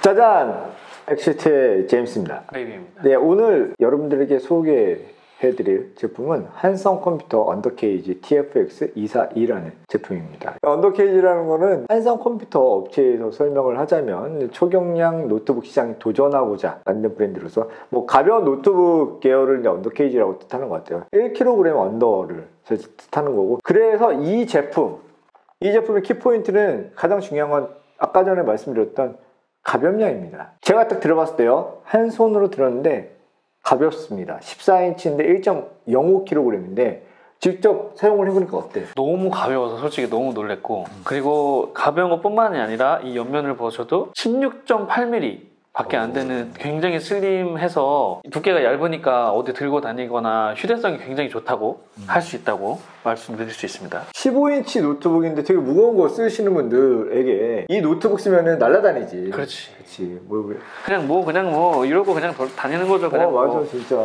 짜잔! 엑시트의 제임스입니다. 레이비입니다. 네, 오늘 여러분들에게 소개해드릴 제품은 한성컴퓨터 언더케이지 TFX242라는 제품입니다. 언더케이지라는 거는 한성컴퓨터 업체에서 설명을 하자면 초경량 노트북 시장에 도전하고자 만든 브랜드로서 뭐 가벼운 노트북 계열을 이제 언더케이지라고 뜻하는 것 같아요. 1kg 언더를 뜻하는 거고, 그래서 이 제품의 키포인트는 가장 중요한 건 아까 전에 말씀드렸던 가변량입니다. 제가 딱 들어봤을 때요, 한 손으로 들었는데 가볍습니다. 14인치인데 1.05kg인데 직접 사용을 해보니까 어때요? 너무 가벼워서 솔직히 너무 놀랬고, 그리고 가벼운 것뿐만이 아니라 이 옆면을 보셔도 16.8mm 밖에 안 되는 굉장히 슬림해서 두께가 얇으니까 어디 들고 다니거나 휴대성이 굉장히 좋다고 할 수 있다고 말씀드릴 수 있습니다. 15인치 노트북인데 되게 무거운 거 쓰시는 분들에게 이 노트북 쓰면은 날아다니지. 그렇지. 그냥 이러고 그냥 다니는 거죠. 그냥 맞아, 진짜.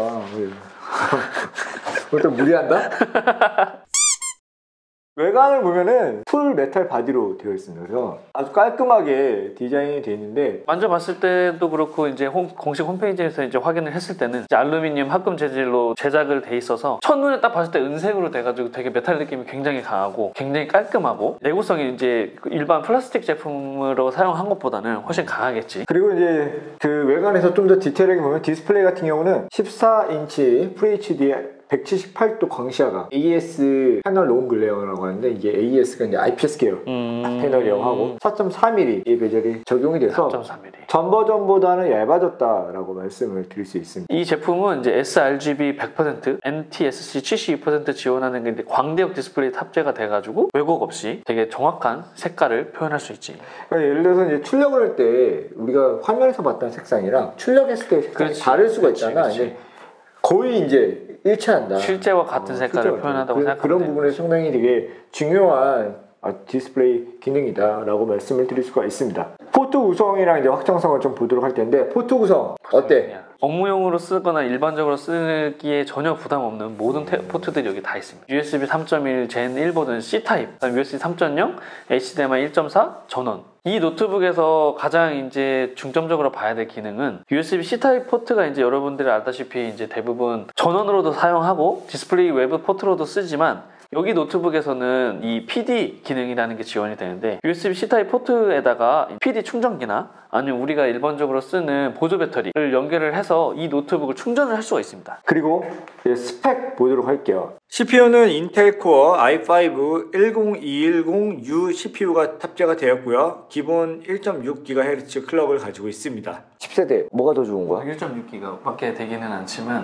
그것도 무리한다? 외관을 보면은 풀 메탈 바디로 되어 있습니다. 그래서 아주 깔끔하게 디자인이 되어 있는데, 만져봤을 때도 그렇고 이제 공식 홈페이지에서 이제 확인을 했을 때는 이제 알루미늄 합금 재질로 제작을 돼 있어서 첫눈에 딱 봤을 때 은색으로 돼가지고 되게 메탈 느낌이 굉장히 강하고 굉장히 깔끔하고 내구성이 이제 일반 플라스틱 제품으로 사용한 것보다는 훨씬 강하겠지. 그리고 이제 그 외관에서 좀 더 디테일하게 보면 디스플레이 같은 경우는 14인치 FHD 178도 광시야각 AS 패널 롱 글레어라고 하는데, 이게 AS가 이제 IPS 계열 패널이라고 하고 4.4mm 이 베젤이 적용이 돼서 4.4mm. 전 버전보다는 얇아졌다라고 말씀을 드릴 수 있습니다. 이 제품은 이제 sRGB 100%, NTSC 72% 지원하는 게 광대역 디스플레이 탑재가 돼가지고 왜곡 없이 되게 정확한 색깔을 표현할 수 있지. 그러니까 예를 들어서 이제 출력을 할 때 우리가 화면에서 봤던 색상이랑 출력했을 때 색상이 다를 수가 있잖아. 그렇지. 거의 이제 일치한다. 실제와 같은 색깔을 표현한다고 생각하면 그런 부분에 상당히 되게 중요한 디스플레이 기능이다라고 말씀을 드릴 수가 있습니다. 포트 구성이랑 이제 확장성을 좀 보도록 할 텐데, 포트 구성 어때? 업무용으로 쓰거나 일반적으로 쓰기에 전혀 부담 없는 모든 포트들이 여기 다 있습니다. USB 3.1 젠 1보드는 C타입, USB 3.0, HDMI 1.4 전원. 이 노트북에서 가장 이제 중점적으로 봐야 될 기능은 USB C타입 포트가 이제 여러분들이 알다시피 이제 대부분 전원으로도 사용하고 디스플레이 외부 포트로도 쓰지만, 여기 노트북에서는 이 PD 기능이라는 게 지원이 되는데, USB C타입 포트에다가 PD 충전기나 아니면 우리가 일반적으로 쓰는 보조 배터리를 연결을 해서 이 노트북을 충전을 할 수가 있습니다. 그리고 스펙 보도록 할게요. CPU는 인텔 코어 i5 10210U CPU가 탑재가 되었고요. 기본 1.6GHz 클럭을 가지고 있습니다. 10세대 뭐가 더 좋은 거야? 1.6기가 밖에 되기는 않지만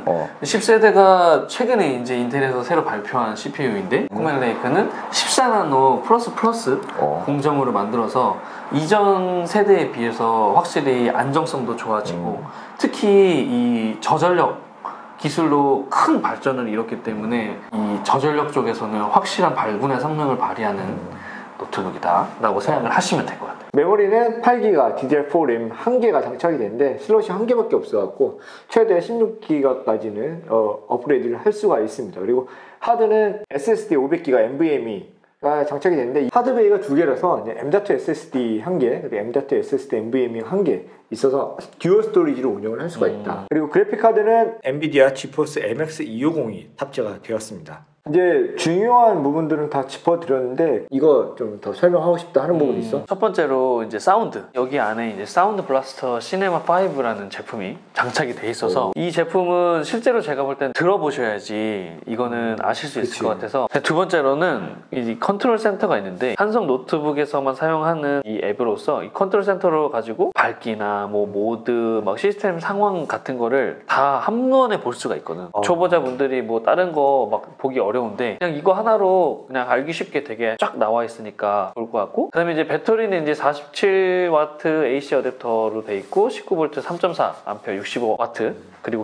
10세대가 최근에 이제 인텔에서 새로 발표한 CPU인데, 코멜레이크는 14나노 플러스 공정으로 만들어서 이전 세대에 비해서 확실히 안정성도 좋아지고 특히 이 저전력 기술로 큰 발전을 이뤘기 때문에 이 저전력 쪽에서는 확실한 발군의 성능을 발휘하는 노트북이다 라고 생각을 하시면 될 것 같아요. 메모리는 8기가 DDR4 램 1개가 장착이 되는데 슬롯이 1개밖에 없어갖고 최대 16기가까지는 업그레이드를 할 수가 있습니다. 그리고 하드는 SSD 500기가 NVMe가 장착이 되는데, 하드베이가 2개라서 M.2 SSD 1개, 그리고 M.2 SSD NVMe 1개 있어서 듀얼 스토리지로 운영을 할 수가 있다. 그리고 그래픽 카드는 엔비디아 지포스 MX 250이 탑재가 되었습니다. 이제 중요한 부분들은 다 짚어드렸는데, 이거 좀 더 설명하고 싶다 하는 부분이 있어? 첫 번째로 이제 사운드, 여기 안에 이제 사운드 블라스터 시네마 5라는 제품이 장착이 돼 있어서 이 제품은 실제로 제가 볼 땐 들어보셔야지 이거는 아실 수 있을 것 같아서. 두 번째로는 이 컨트롤 센터가 있는데, 한성 노트북에서만 사용하는 이 앱으로서 이 컨트롤 센터로 가지고 밝기나 뭐 모드, 막 시스템 상황 같은 거를 다 한눈에 볼 수가 있거든. 초보자분들이 뭐 다른 거 막 보기 어려운데 그냥 이거 하나로 그냥 알기 쉽게 되게 쫙 나와 있으니까 좋을 것 같고, 그 다음에 이제 배터리는 이제 47W AC 어댑터로 돼 있고 19V 3.4A 65W, 그리고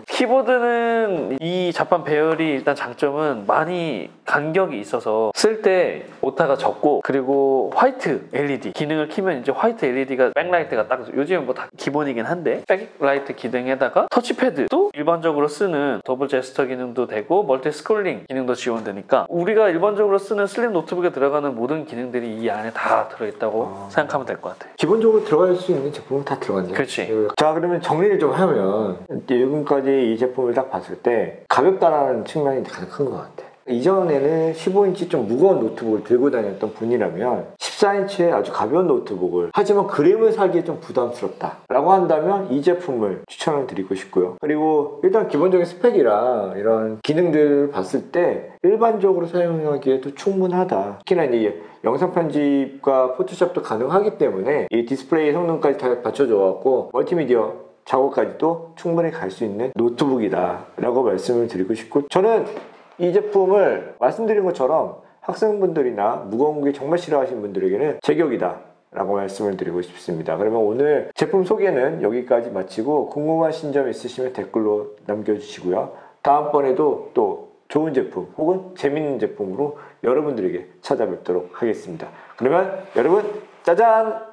키보드는 이 자판 배열이 일단 장점은 많이 간격이 있어서 쓸 때 오타가 적고, 그리고 화이트 LED 기능을 키면 이제 화이트 LED가 백라이트가 딱 요즘은 뭐 다 기본이긴 한데 백라이트 기능에다가 터치패드도 일반적으로 쓰는 더블 제스처 기능도 되고 멀티 스크롤링 기능도 지원이 보면 되니까 우리가 일반적으로 쓰는 슬림 노트북에 들어가는 모든 기능들이 이 안에 다 들어있다고 생각하면 될 것 같아요. 기본적으로 들어갈 수 있는 제품은 다 들어갔네요. 그렇지. 자, 그러면 정리를 좀 하면 지금까지 이 제품을 딱 봤을 때 가볍다라는 측면이 가장 큰 것 같아. 이전에는 15인치 좀 무거운 노트북을 들고 다녔던 분이라면 14인치의 아주 가벼운 노트북을, 하지만 그램을 사기에 좀 부담스럽다 라고 한다면 이 제품을 추천을 드리고 싶고요. 그리고 일단 기본적인 스펙이랑 이런 기능들을 봤을 때 일반적으로 사용하기에도 충분하다. 특히나 이제 영상 편집과 포토샵도 가능하기 때문에 이 디스플레이 성능까지 다 받쳐줘 갖고 멀티미디어 작업까지도 충분히 갈 수 있는 노트북이다 라고 말씀을 드리고 싶고, 저는 이 제품을 말씀드린 것처럼 학생분들이나 무거운 무게 정말 싫어하시는 분들에게는 제격이다 라고 말씀을 드리고 싶습니다. 그러면 오늘 제품 소개는 여기까지 마치고 궁금하신 점 있으시면 댓글로 남겨주시고요. 다음번에도 또 좋은 제품 혹은 재밌는 제품으로 여러분들에게 찾아뵙도록 하겠습니다. 그러면 여러분, 짜잔!